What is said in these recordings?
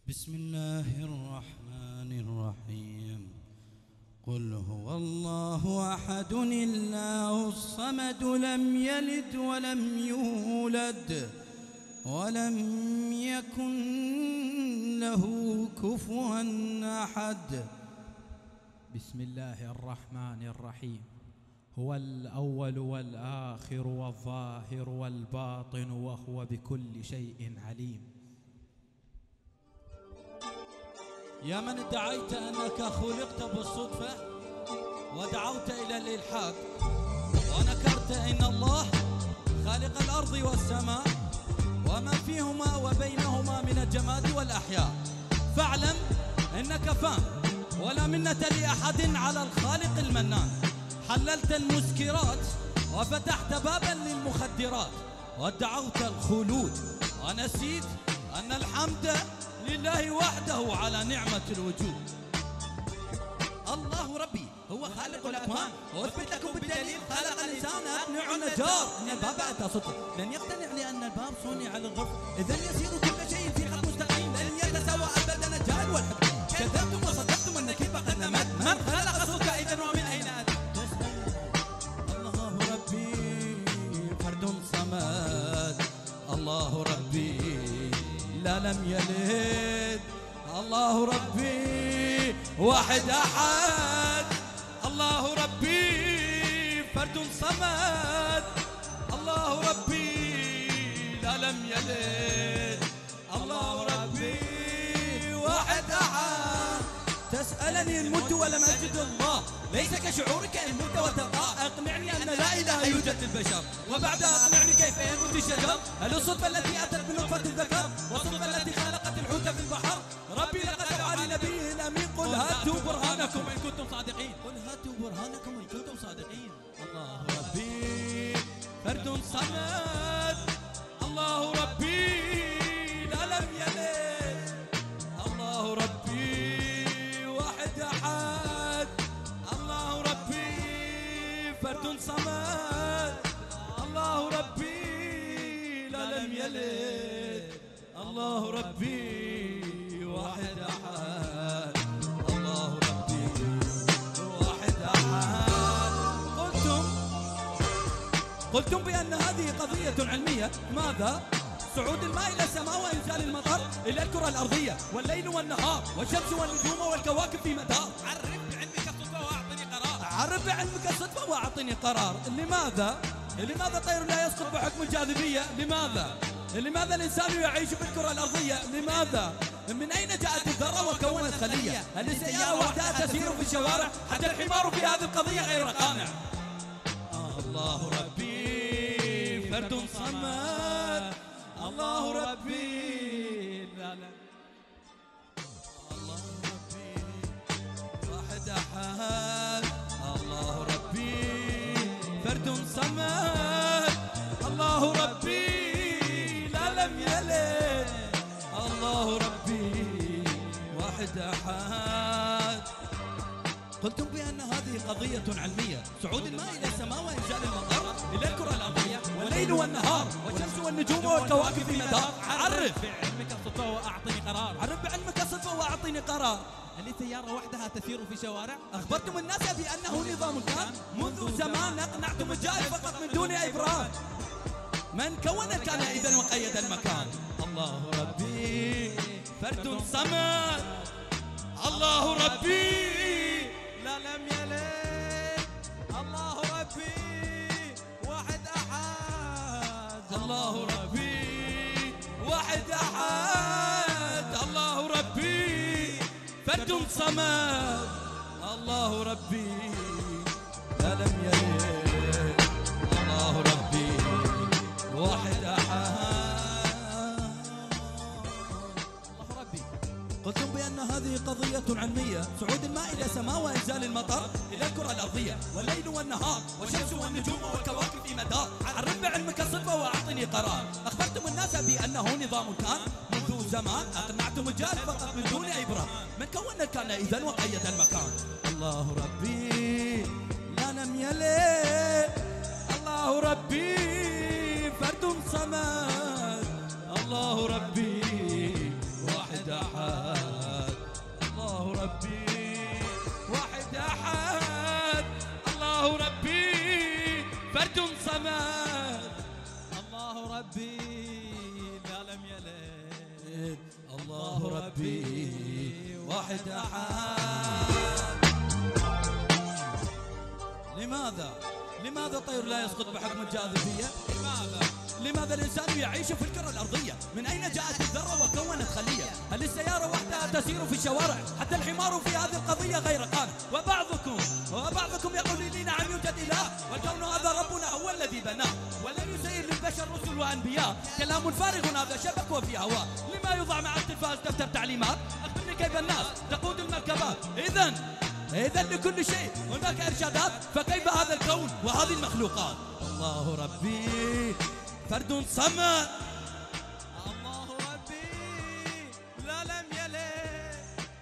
بسم الله الرحمن الرحيم. قل هو الله أحد الله الصمد لم يلد ولم يولد ولم يكن له كفوا أحد. بسم الله الرحمن الرحيم. هو الأول والآخر والظاهر والباطن وهو بكل شيء عليم. يا من ادعيت أنك خلقت بالصدفة ودعوت إلى الإلحاد ونكرت إن الله خالق الأرض والسماء وما فيهما وبينهما من الجماد والأحياء، فاعلم إنك فان ولا منة لأحد على الخالق المنان. حللت المسكرات وفتحت بابا للمخدرات وادعوت الخلود ونسيت أن الحمد لله وحده على نعمة الوجود. الله ربي هو خالق الأكوان وأثبت لكم بالدليل خلق الإنسان أقنع نجار أن الباب أتى صدق لن يقتنع لأن الباب صنع للغرف، إذن يسير كل شيء في خط مستقيم لن يتساوى أبدا الجهل والحكم. كذبتم وصدقتم أن الكذب قد نمت، من خلق الصدق إذن ومن أين أتى؟ الله ربي فرد صمد، الله ربي لا لم يلد، الله ربي واحد أحد، الله ربي فرد صمد، الله ربي لا لم يلد، الله ربي واحد أحد. تسألني إن مت ولم أجد الله، ليس كشعورك إن مت وتلقى. أقنعني أن لا إله يوجد للبشر وبعدها أقنعني كيف يموت الشجر. هل الصدفة التي أتت بنطفة الذكر والصدفة التي خلقت الحوت في البحر؟ ربي لقد أوعى لنبيه الأمين قل هاتوا برهانكم إن كنتم صادقين، قل هاتوا برهانكم إن كنتم صادقين. الله ربي فرد صمد، الله ربي لا لم يلد، الله ربي واحد أحد، الله ربي فرد صمد، الله ربي لا لم يلد، الله ربي واحد أحد، الله ربي واحد أحد. قلتم بأن هذه قضية علمية. ماذا؟ صعود الماء إلى السماء وإنزال المطر إلى الكرة الأرضية والليل والنهار والشمس والنجوم والكواكب في مدار. عرف بعلمك الصدفة وأعطني قرار، عرف بعلمك الصدفة وأعطني قرار. لماذا الطير لا يسقط بحكم الجاذبية؟ لماذا الإنسان يعيش في الكرة الأرضية؟ لماذا؟ من أين جاءت الذرة وكونت خلية؟ هل السيارة وحدها تسير في الشوارع؟ حتى الحمار في هذه القضية غير قانع. الله ربي فرد صمد، الله ربي لا لا، الله ربي واحد أحد، الله ربي فرد صمد، الله ربي لا لم يلد، الله ربي واحد أحد. قلتم بأن هذه قضية علمية. صعود الماء إلى السماء وإنزال المطر إلى الكرة الأرضية والليل والنهار والشمس والنجوم والكواكب في مدار. عرف بعلمك الصدفة وأعطني قرار، عرف بعلمك الصدفة وأعطني قرار. هل السيارة وحدها تسير في شوارع؟ أخبرتم الناس بأنه نظام كان منذ زمان، أقنعتم الجاهل فقط من دون إبرار. من كون كان إذن وقيد المكان. الله ربي فرد صمد، الله ربي لا لم يلد، الله ربي واحد أحد، الله ربي واحد أحد، الله ربي فرد صمد، الله ربي لا لم يلد، الله ربي واحد أحد. قلتم بأن هذه قضية علمية. صعود الماء إلى السماء وإنزال المطر إلى الكرة الأرضية والليل والنهار والشمس والنجوم والكواكب في مدار. عرف بعلمك الصدفة وأعطني قرار. أخبرتم الناس بأنه نظام كان منذ زمان، أقنعتم الجهل فقط من دون إبرام. من كون كان إذن وقيد المكان. الله ربي لا لم يلد، الله ربي فرد صمد، الله ربي واحد أحد. واحد أحد. لماذا الطير لا يسقط بحكم الجاذبية؟ لماذا الإنسان يعيش في الكرة الأرضية؟ من أين جاءت الذرة وكونت خلية؟ هل السيارة وحدها تسير في الشوارع؟ حتى الحمار في هذه القضية غير قانع. وبعضكم يقول لي نعم يوجد إله، والكون هذا ربنا هو الذي بناه، ولم يسير للبشر رسل وأنبياء. كلام فارغ هذا شبك وفي هواء. لما يوضع مع التلفاز دفتر تعليمات؟ أخبرني كيف الناس تقود المركبات؟ إذا لكل شيء هناك إرشادات، فكيف هذا الكون وهذه المخلوقات؟ الله ربي فرد صمد، الله ربي لا لم يلد،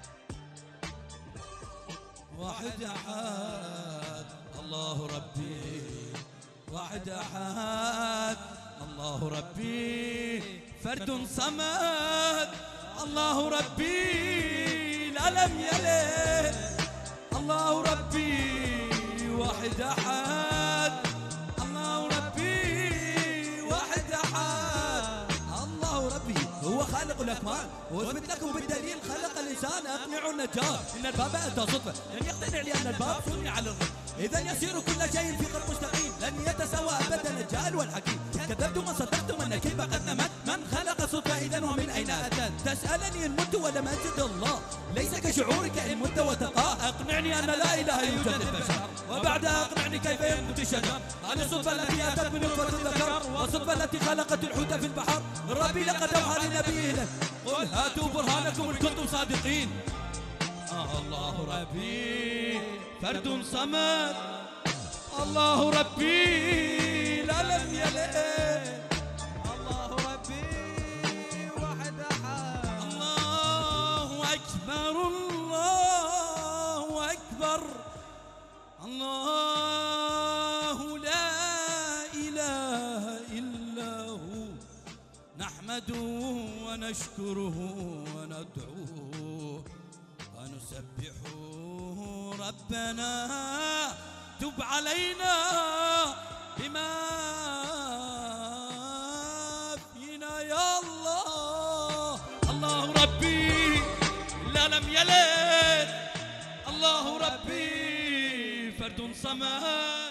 واحد أحد، الله ربي واحد أحد، الله ربي فرد صمد، الله ربي لا لم يلد، الله ربي واحد أحد، الله ربي واحد أحد. الله ربي هو خالق الأكوان، وأثبت لكم بالدليل خلق الإنسان أقنع النجار. إن الباب أتى صدفة، لن يقتنع لأن الباب صنع على الرب. إذا يسير كل شيء في خط مستقيم، لن يتساوى أبدا الجاهل والحكيم. كذبتم وصدقتم أن الكذب قد نمت، من خلق الصدفة إذا ومن أين أتت؟ تسألني إن مت ولم أجد الله، ليس كشعورك إن مت وتقاه. أقنعني أن لا إله يوجد البشر، وبعدها أقنعني كيف ينبت الشجر. هذه الصدفة التي أتت من نطفة الذكر، والصدفة التي خلقت الحوت في البحر. ربي لقد أوحى لنبيه له، قل هاتوا برهانكم إن كنتم صادقين. الله ربي فرد صمد، الله ربي لا لم يلد، الله ربي واحد أحد. الله أكبر الله أكبر، الله لا إله إلا هو، نحمده ونشكره وندعوه ونسبحه. ربنا تب علينا بما فينا يا الله. الله ربي لا لم يلد، الله ربي فرد صمد.